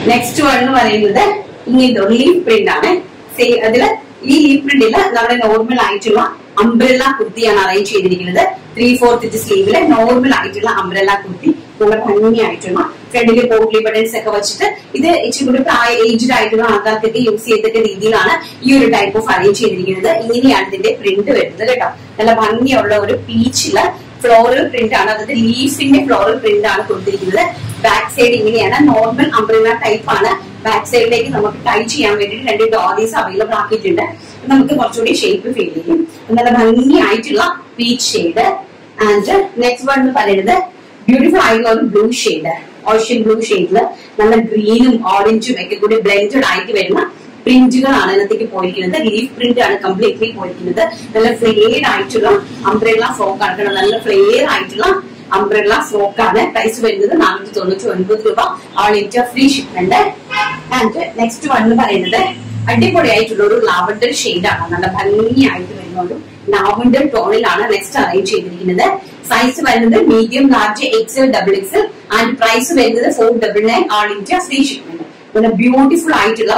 Next one എന്ന് പറയുന്നത് ഇങ്ങനത്തെ ഒരു ലീഫ് പ്രിന്റ് ആണ്. അതില് ഈ ലീഫ് പ്രിന്റില് നമ്മുടെ നോർമൽ ആയിട്ടുള്ള അംബ്രല്ല കുർത്തിയാണ് അറേഞ്ച് ചെയ്തിരിക്കുന്നത്. 3/4 സ്ലീവില് നോർമൽ ആയിട്ടുള്ള അംബ്രല്ല കുർത്തി, നല്ല ഭംഗിയായിട്ടുള്ള ഫ്രണ്ടില് പോട്ട്ലി ബട്ടൺസ് ഒക്കെ വെച്ചിട്ട് ഇത് ഇച്ചിരി കൂടി ഏജ്ഡ് ആയിട്ടുള്ള ആൾക്കാർക്കൊക്കെ യൂസ് ചെയ്തിട്ട് രീതിയിലാണ് ഈ ഒരു ടൈപ്പ് ഓഫ് അറേഞ്ച് ചെയ്തിരിക്കുന്നത്. ഇങ്ങനെയാണ് ഇതിന്റെ പ്രിന്റ് വരുന്നത് കേട്ടോ. നല്ല ഭംഗിയുള്ള ഒരു പീച്ചില് ഫ്ലോറൽ പ്രിന്റ് ആണ്, അതായത് ലീഫിന്റെ ഫ്ലോറൽ പ്രിന്റ് ആണ് കൊടുത്തിരിക്കുന്നത്. ബാക്ക് സൈഡ് ഇങ്ങനെയാണ്, നോർമൽ അംബ്രല്ല ടൈപ്പ് ആണ്. ബാക്ക് സൈഡിലേക്ക് നമുക്ക് ടൈ ചെയ്യാൻ വേണ്ടിയിട്ട് 2 ഡോറീസ് അവൈലബിൾ ആക്കിയിട്ടുണ്ട്. നമുക്ക് കുറച്ചുകൂടി ഷേപ്പ് ഫീൽ ചെയ്യും. നല്ല ഭംഗിയായിട്ടുള്ള peach shade. And next one എന്ന് പറയുന്നത് ബ്യൂട്ടിഫുൾ ആയിട്ടുള്ള ഒരു ബ്ലൂ ഷെയ്ഡ്, ഓഷ്യൻ ബ്ലൂ ഷെയ്ഡില് നല്ല ഗ്രീനും ഓറഞ്ചും ഒക്കെ കൂടി ബ്ലെൻഡഡ് ആയിട്ട് വരുന്ന പ്രിന്റുകളാണ് ഇതിനകത്തേക്ക് പോയിരിക്കുന്നത്. ലീഫ് പ്രിന്റ് ആണ് കംപ്ലീറ്റ്ലി പോയിരിക്കുന്നത്. നല്ല ഫ്ലെയർ ആയിട്ടുള്ള അംബ്രല്ല ഫ്രോക്ക് ആണ്, നല്ല ഫ്ലെയർ ആയിട്ടുള്ള അംബ്രല്ല ഫ്രോക്ക് ആണ്. പ്രൈസ് വരുന്നത് 499 രൂപ. All India free shipment. And next one എന്ന് പറയുന്നത് അടിപൊളിയായിട്ടുള്ള ഒരു ലാവൻഡർ ഷെയ്ഡാണ്. നല്ല ഭംഗിയായിട്ട് വരുന്ന ഒരു ലാവൻഡർ ടോണിലാണ് നെക്സ്റ്റ് അറേഞ്ച് ചെയ്തിരിക്കുന്നത്. സൈസ് വരുന്നത് medium, large, XL, XXL. And price വരുന്നത് 499. All India free shipment. പിന്നെ ബ്യൂട്ടിഫുൾ ആയിട്ടുള്ള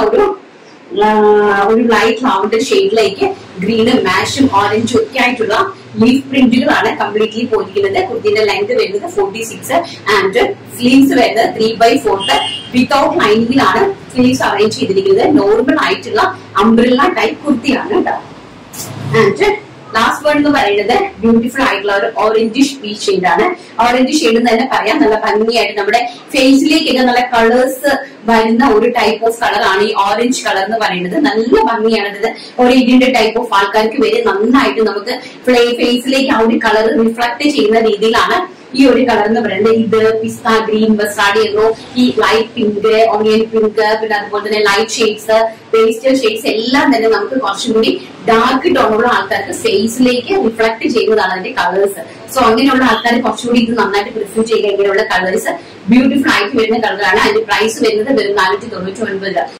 ഒരു ലൈറ്റ് ലാവൻഡർ ഷെയ്ഡിലേക്ക് ഗ്രീനും മാഷും ഓറഞ്ചും ഒക്കെ ആയിട്ടുള്ള ലീഫ് പ്രിന്റുകളാണ് കംപ്ലീറ്റ്ലി പോയിരിക്കുന്നത്. കുർത്തിന്റെ ലെങ്ത് വരുന്നത് 46 ആൻഡ് സ്ലീവ്സ് വരുന്നത് 3/4 വിത്തൗട്ട് ലൈനിങ്ങിലാണ് സ്ലീവ്സ് അറേഞ്ച് ചെയ്തിരിക്കുന്നത്. നോർമൽ ആയിട്ടുള്ള അംബ്രല്ല ടൈപ്പ് കുർത്തിയാണ് കേട്ടോ. ആൻഡ് ലാസ്റ്റ് വൺ എന്ന് പറയുന്നത് ബ്യൂട്ടിഫുൾ ആയിട്ടുള്ള ഒരു ഓറഞ്ചിഷ് പീച്ച് ഷെയ്ഡാണ്. ഓറഞ്ച് ഷെയ്ഡ് തന്നെ പറയാം. നല്ല ഭംഗിയായിട്ട് നമ്മുടെ ഫേസിലേക്കൊക്കെ നല്ല കളേഴ്സ് വരുന്ന ഒരു ടൈപ്പ് ഓഫ് കളറാണ് ഈ ഓറഞ്ച് കളർ എന്ന് പറയുന്നത്. നല്ല ഭംഗിയാണ് ഇത്. ഒരു ഇതിന്റെ ടൈപ്പ് ഓഫ് ആൾക്കാർക്ക് വരെ നന്നായിട്ട് നമുക്ക് ഫേസിലേക്ക് ആ ഒരു കളർ റിഫ്ലക്ട് ചെയ്യുന്ന രീതിയിലാണ് ഈ ഒരു കളർ എന്ന് പറയുന്നത്. ഇത് പിസ്ത ഗ്രീൻ, മസ്റ്റാർഡ് യെല്ലോ, ഈ ലൈറ്റ് പിങ്ക്, ഓണിയൻ പിങ്ക്, പിന്നെ അതുപോലെ തന്നെ ലൈറ്റ് ഷെയ്ഡ്സ്, പേസ്റ്റൽ ഷെയ്ഡ്സ് എല്ലാം തന്നെ നമുക്ക് കുറച്ചും കൂടി ഡാർക്ക് ടോണുള്ള ആൾക്കാർക്ക് ഫേസിലേക്ക് റിഫ്ലക്ട് ചെയ്യുന്നതാണ് അതിന്റെ കളേഴ്സ്. സോ അങ്ങനെയുള്ള ആൾക്കാർ കുറച്ചുകൂടി ഇത് നന്നായിട്ട് പ്രിഫർ ചെയ്യുക. ഇങ്ങനെയുള്ള കളേഴ്സ് ബ്യൂട്ടിഫുൾ ആയിട്ട് വരുന്ന കളറാണ്. അതിന്റെ പ്രൈസ് വരുന്നത് വെറും 499 രൂപ.